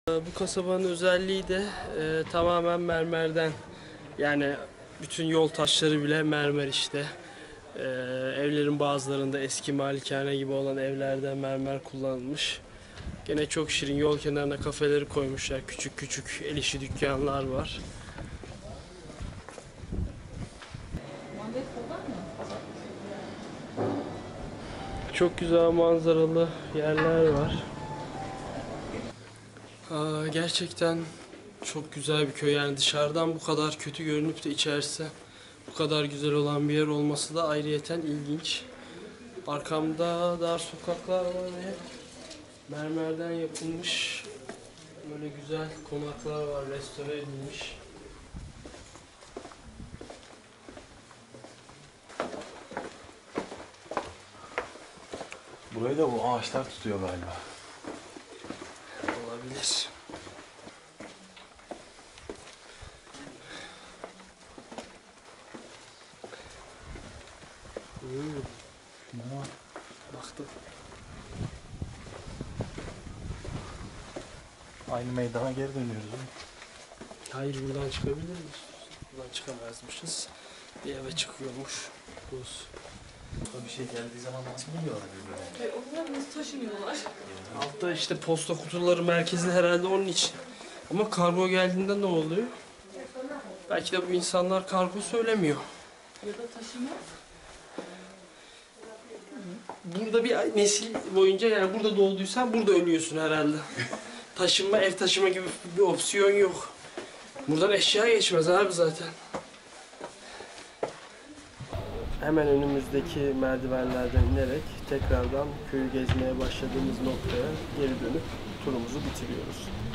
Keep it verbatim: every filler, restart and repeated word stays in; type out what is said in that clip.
Bu kasabanın özelliği de e, tamamen mermerden. Yani bütün yol taşları bile mermer işte. E, evlerin bazılarında eski malikane gibi olan evlerde mermer kullanılmış. Gene çok şirin, yol kenarına kafeleri koymuşlar. Küçük küçük el işi dükkanlar var. Çok güzel manzaralı yerler var. Aa, gerçekten çok güzel bir köy. Yani dışarıdan bu kadar kötü görünüp de içerisi bu kadar güzel olan bir yer olması da ayrıyeten ilginç. Arkamda dar sokaklar var ve mermerden yapılmış böyle güzel konaklar var, restore edilmiş. Burayı da bu ağaçlar tutuyor galiba. Olabilir. Hmm. Şuna bak. Baktım. Aynı meydana geri dönüyoruz. Hayır, buradan çıkabilir miyiz? Buradan çıkamazmışız. Bir eve çıkıyormuş. Buz. Bir şey geldiği zaman nasıl buluyorlar böyle? E, onlar nasıl taşınıyorlar? Altta işte posta kutuları merkezi herhalde onun için. Ama kargo geldiğinde ne oluyor? Belki de bu insanlar kargo söylemiyor. Ya da taşıma? Burada bir nesil boyunca, yani burada doğduysan burada ölüyorsun herhalde. Taşınma, ev taşıma gibi bir opsiyon yok. Buradan eşya geçmez abi zaten. Hemen önümüzdeki merdivenlerden inerek tekrardan köyü gezmeye başladığımız noktaya geri dönüp turumuzu bitiriyoruz.